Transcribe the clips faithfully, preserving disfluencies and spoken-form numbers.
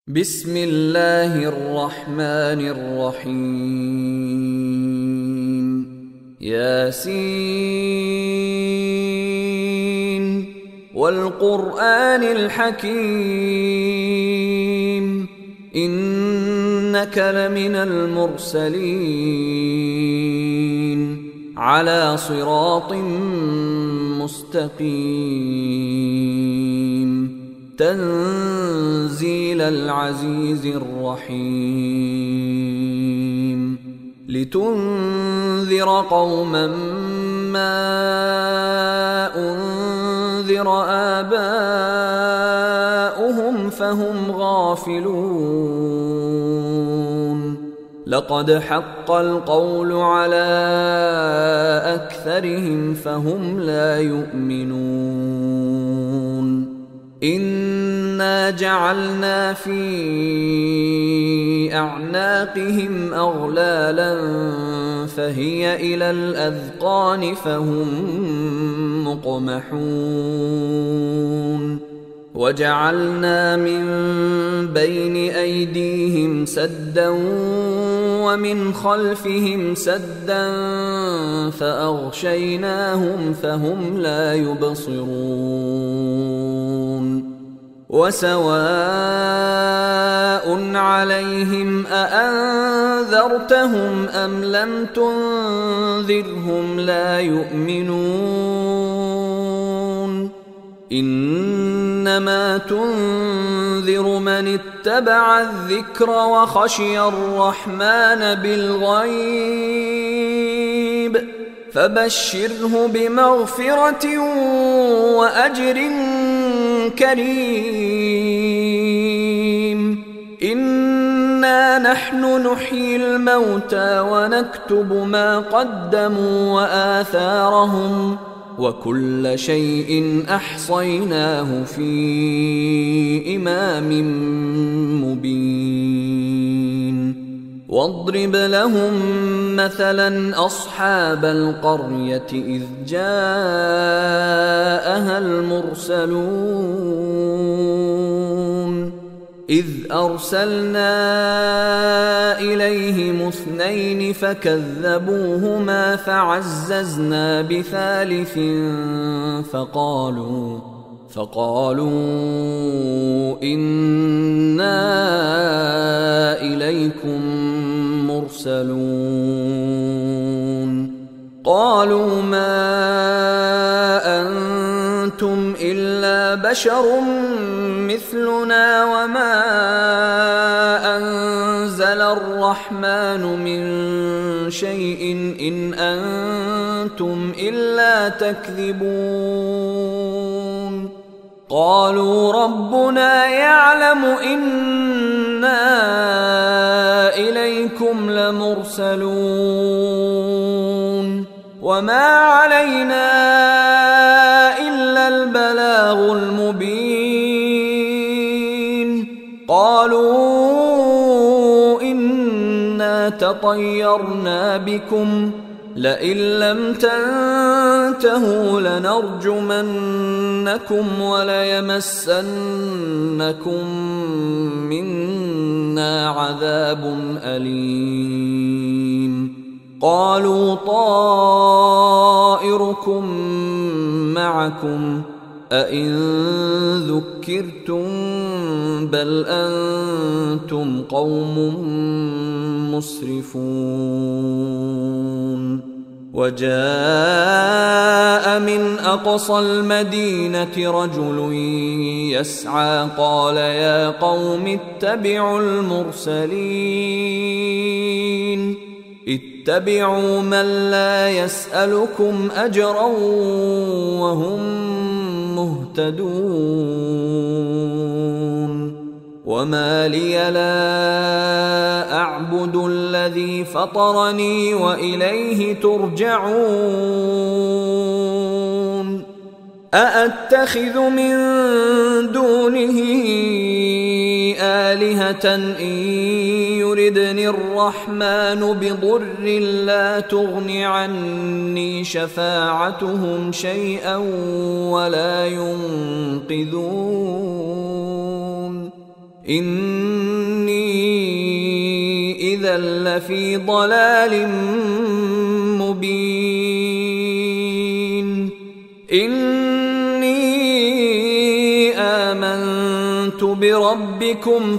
بسم الله الرحمن الرحيم ياسين والقرآن الحكيم إنك لمن المرسلين على صراط مستقيم تنزيل العزيز الرحيم لتنذر قوما ما أنذر آباؤهم فهم غافلون لقد حق القول على أكثرهم فهم لا يؤمنون إنا جعلنا في أعناقهم أغلالا فهي إلى الأذقان فهم مقمحون وجعلنا من بين أيديهم سدا ومن خلفهم سدا فأغشيناهم فهم لا يبصرون وسواء عليهم أأنذرتهم أم لم تنذرهم لا يؤمنون إنما تنذر من اتبع الذكر وخشي الرحمن بالغيب فبشره بمغفرة وأجر كريم إنا نحن نحيي الموتى ونكتب ما قدموا وآثارهم وكل شيء أحصيناه في إمام مبين واضرب لهم مثلا أصحاب القرية إذ جاءها المرسلون إذ أرسلنا إليهم اثنين فكذبوهما فعززنا بثالث فقالوا فقالوا إنا إليكم مرسلون قالوا ما أنتم إلا بشر مثلنا وما أنزل الرحمن من شيء إن أنتم إلا تكذبون قالوا ربنا يعلم إنا إليكم لمرسلون وما علينا إلا البلاغ المبين قالوا إنا تطيرنا بكم لئن لم تنتهوا لنرجمنكم وليمسنكم منا عذاب أليم قالوا طائركم معكم أئن ذكرتم بل أنتم قوم مسرفون وجاء من أقصى المدينة رجل يسعى قال يا قوم اتبعوا المرسلين اتبعوا من لا يسألكم أجرا وهم مهتدون وما لي لا أعبد الذي فطرني وإليه ترجعون أأتخذ من دونه آلهة إن يردني الرحمن بضر لا تغن عني شفاعتهم شيئا ولا ينقذون إني إذا لفي ضلال مبين إني آمنت بربكم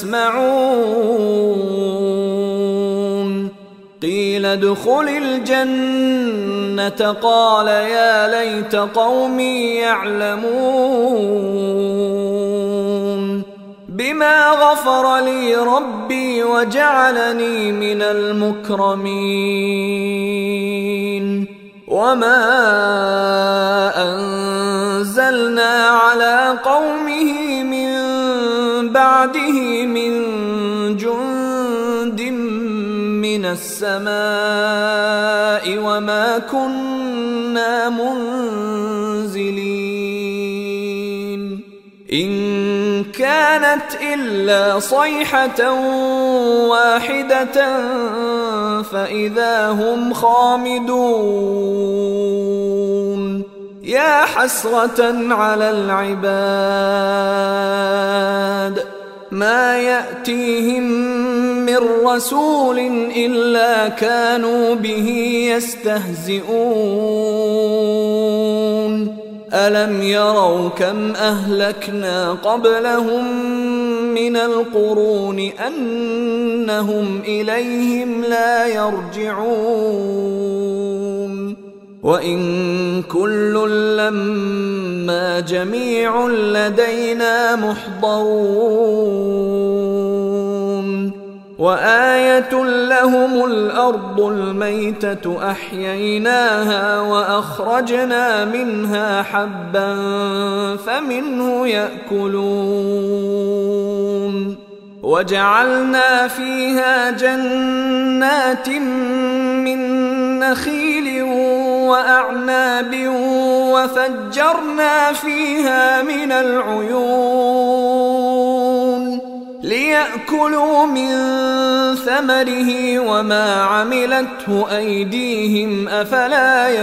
فاسمعون قيل ادخل الجنة قال يا ليت قومي يعلمون بما غفر لي ربي وجعلني من المكرمين وما أنزلنا على قومه من بعده من جند من السماء وما كنا منزلين إن كانت إلا صيحة واحدة فإذا هم خامدون يا حسرة على العباد ما يأتيهم من رسول إلا كانوا به يستهزئون ألم يروا كم أهلكنا قبلهم من القرون أنهم إليهم لا يرجعون وإن كل لما جميع لدينا محضرون وآية لهم الأرض الميتة أحييناها وأخرجنا منها حبا فمنه يأكلون وجعلنا فيها جنات من نخيل وأعناب وفجرنا فيها من العيون ليأكلوا من ثمره وما عملته أيديهم أفلا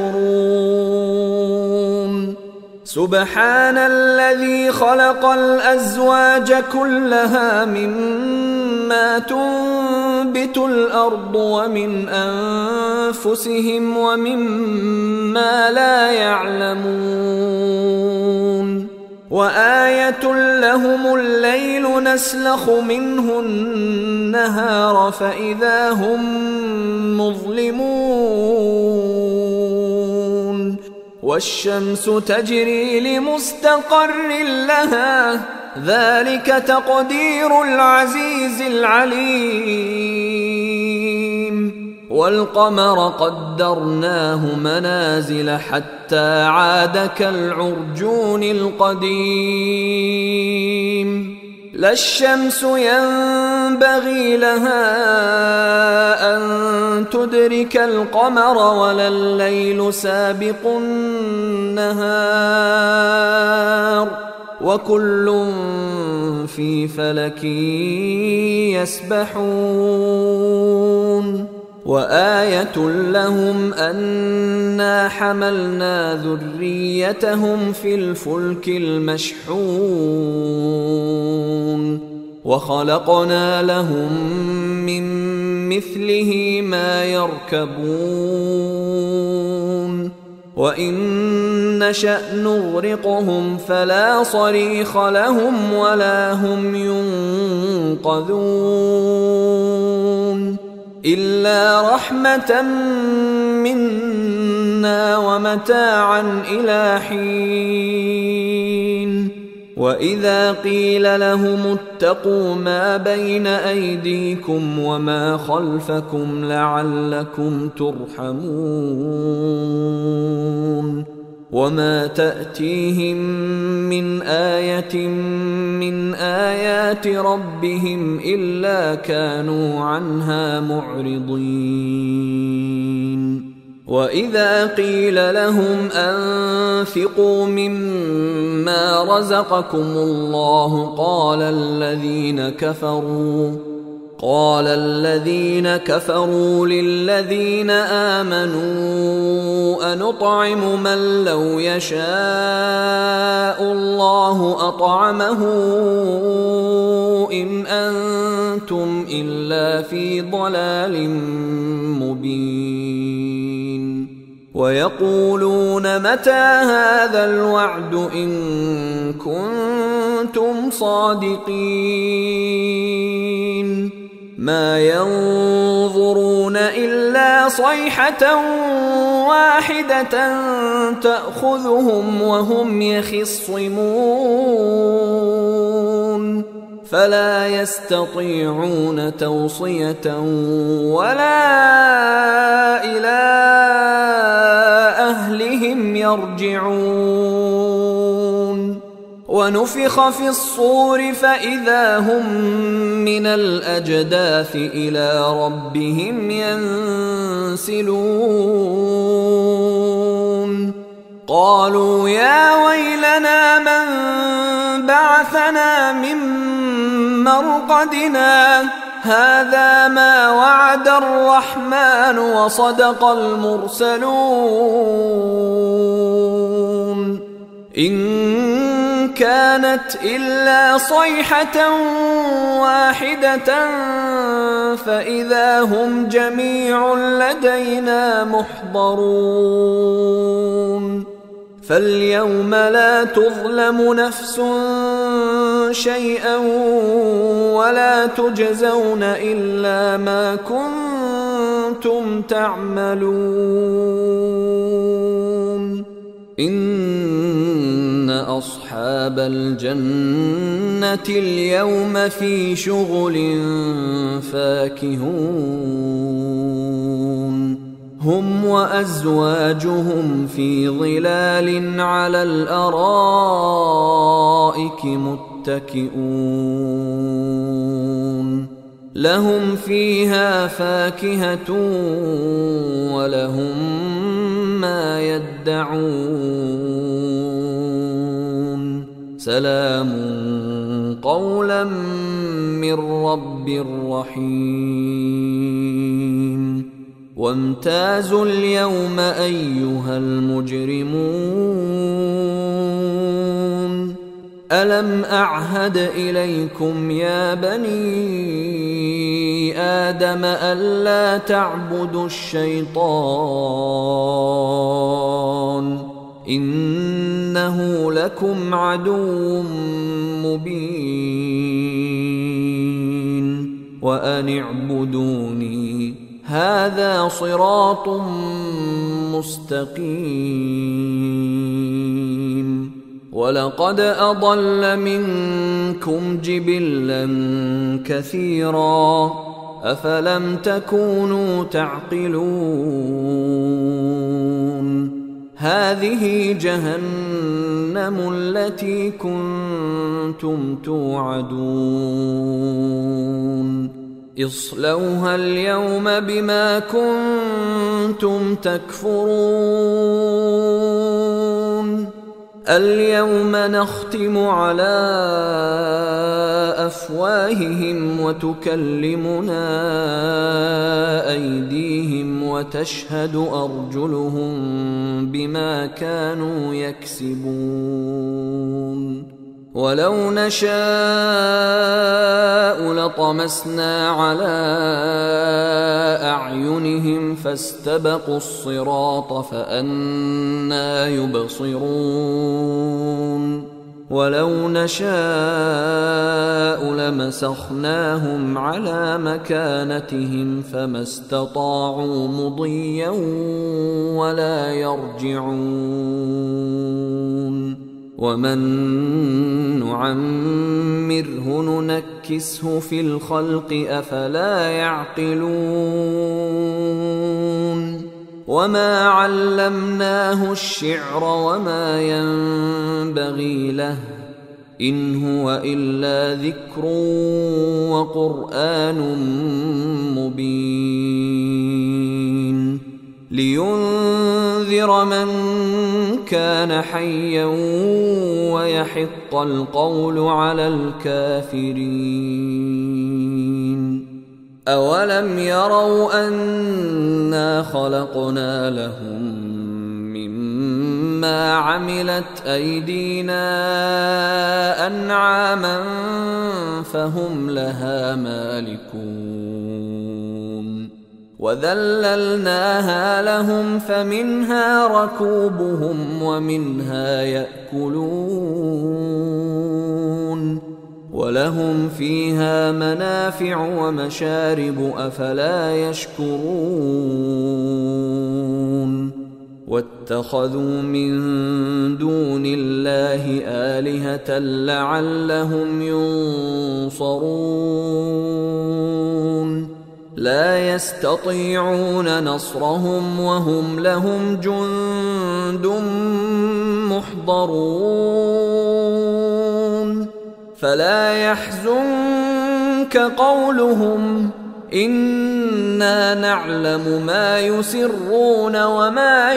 يشكرون سبحان الذي خلق الأزواج كلها مما تنبت الأرض ومن أنفسهم ومما لا يعلمون وآية لهم الليل نسلخ منه النهار فإذا هم مظلمون والشمس تجري لمستقر لها ذلك تقدير العزيز العليم والقمر قدرناه منازل حتى عاد كالعرجون القديم لا الشمس ينبغي لها أن تدرك القمر ولا الليل سابق النهار وكل في فلك يسبحون وآية لهم أنا حملنا ذريتهم في الفلك المشحون وخلقنا لهم من مثله ما يركبون وإن نشأ نغرقهم فلا صريخ لهم ولا هم ينقذون إلا رحمة منا ومتاعا إلى حين وإذا قيل لهم اتقوا ما بين أيديكم وما خلفكم لعلكم ترحمون وما تأتيهم من آية من آيات ربهم إلا كانوا عنها معرضين وإذا قيل لهم أنفقوا مما رزقكم الله قال الذين كفروا قال الذين كفروا للذين آمنوا أنطعم من لو يشاء الله أطعمه إن أنتم إلا في ضلال مبين ويقولون متى هذا الوعد إن كنتم صادقين ما ينظرون إلا صيحة واحدة تأخذهم وهم يخصمون فلا يستطيعون توصية ولا إلى أهلهم يرجعون ونفخ في الصور فإذا هم من الأجداث إلى ربهم ينسلون قالوا يا ويلنا من بعثنا من مرقدنا هذا ما وعد الرحمن وصدق المرسلون إن كانت إلا صيحة واحدة فإذا هم جميع لدينا محضرون فاليوم لا تظلم نفس شيئا ولا تجزون إلا ما كنتم تعملون إن أصحاب الجنة اليوم في شغل فاكهون هم وأزواجهم في ظلال على الأرائك متكئون لهم فيها فاكهة ولهم ما يدعون سلام قولا من رب رحيم وامتازوا اليوم أيها المجرمون ألم أعهد إليكم يا بني آدم ألا تعبدوا الشيطان إنه لكم عدو مبين وأن اعبدوني هذا صراط مستقيم ولقد أضل منكم جبلا كثيرا أفلم تكونوا تعقلون هذه جهنم التي كنتم توعدون اصلوها اليوم بما كنتم تكفرون اليوم نختم على أفواههم وتكلمنا أيديهم وتشهد أرجلهم بما كانوا يكسبون ولو نشاء لطمسنا على أعينهم فاستبقوا الصراط فأنى يبصرون ولو نشاء لمسخناهم على مكانتهم فما استطاعوا مضيا ولا يرجعون ومن نعمره ننكسه في الخلق أفلا يعقلون وما علمناه الشعر وما ينبغي له إن هو إلا ذكر وقرآن مبين لينذر من كان حيا ويحق القول على الكافرين أولم يروا أنا خلقنا لهم مما عملت أيدينا أنعاما فهم لها مالكون وذللناها لهم فمنها ركوبهم ومنها يأكلون ولهم فيها منافع ومشارب أفلا يشكرون واتخذوا من دون الله آلهة لعلهم ينصرون لا يستطيعون نصرهم وهم لهم جند محضرون فلا يحزنك قولهم إنا نعلم ما يسرون وما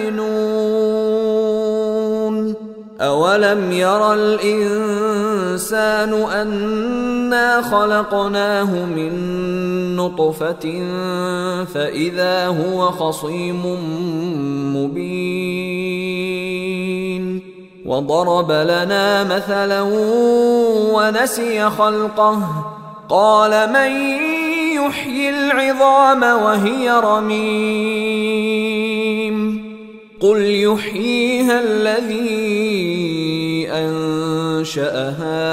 يعلنون أولم ير الإنسان أنا خلقناه من نطفة فإذا هو خصيم مبين وضرب لنا مثلا ونسي خلقه قال من يحيي العظام وهي رميم قل يحييها الذي أنشأها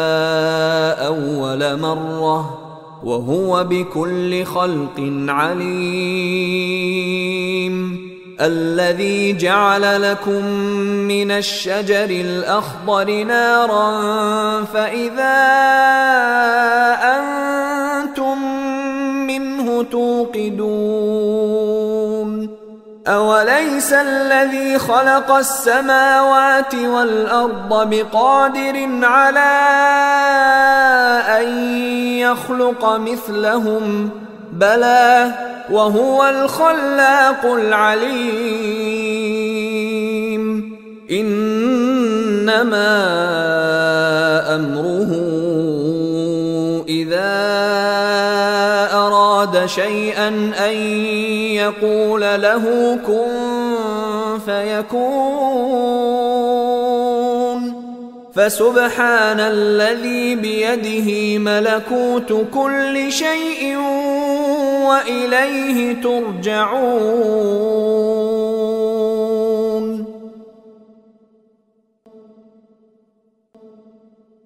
أول مرة وهو بكل خلق عليم الذي جعل لكم من الشجر الأخضر نارا فإذا أنتم منه توقدون أوليس الذي خلق السماوات والأرض بقادر على أن يخلق مثلهم بلى وهو الخلاق العليم إنما أمره إذا أراد شيئا أن يقول له كن فيكون فسبحان الذي بيده ملكوت كل شيء وإليه ترجعون.